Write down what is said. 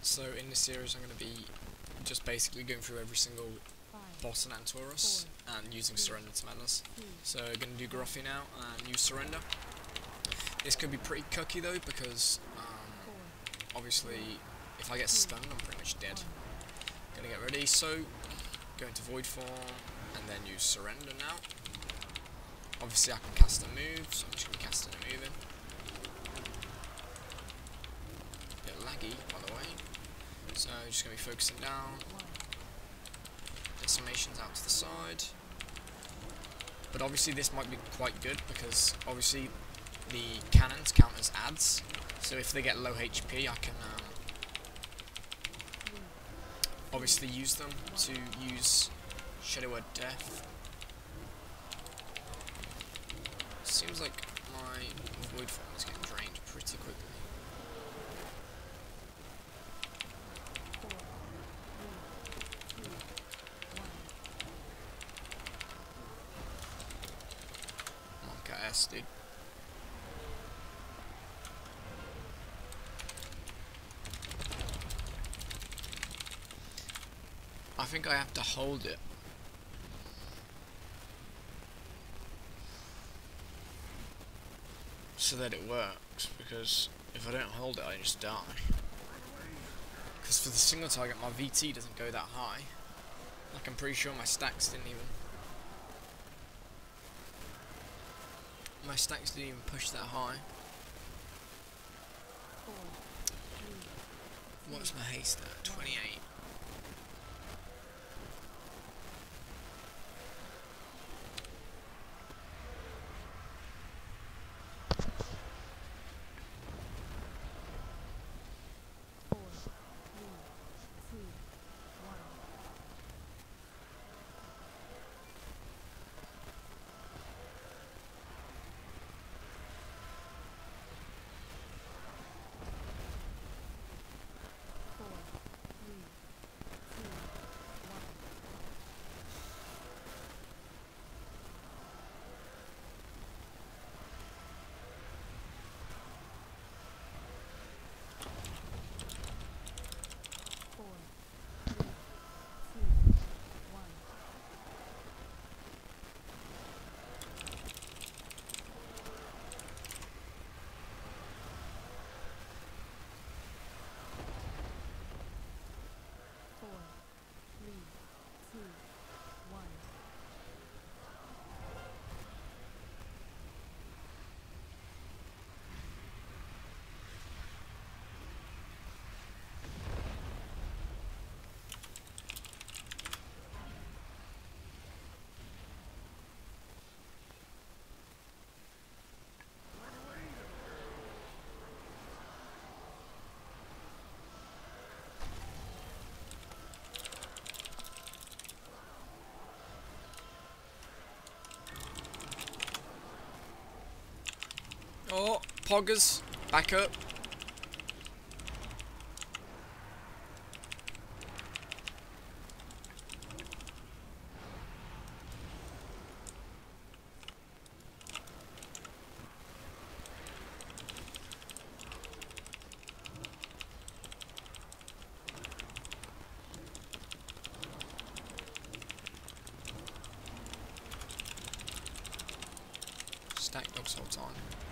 So in this series I'm going to be just basically going through every single boss in Antorus and using Surrender to Madness. So I'm going to do Garrothia now and use Surrender. This could be pretty cucky though, because obviously if I get stunned I'm pretty much dead. Gonna get ready, so go into Void Form and then use Surrender now. Obviously I can cast a move, so I'm just going to cast it and move in. Bit laggy by the way, so just going to be focusing down. Decimations out to the side. But obviously this might be quite good because obviously the cannons count as adds, so if they get low HP I can obviously use them to use Shadow Word Death. Seems like my Void Form is getting drained pretty quickly. Monk S, dude. I think I have to hold it. So that it works, because if I don't hold it I just die. Because for the single target my VT doesn't go that high. Like I'm pretty sure my stacks didn't even push that high. What's my haste at? 28. Oh, Poggers, back up. Stack dogs whole time.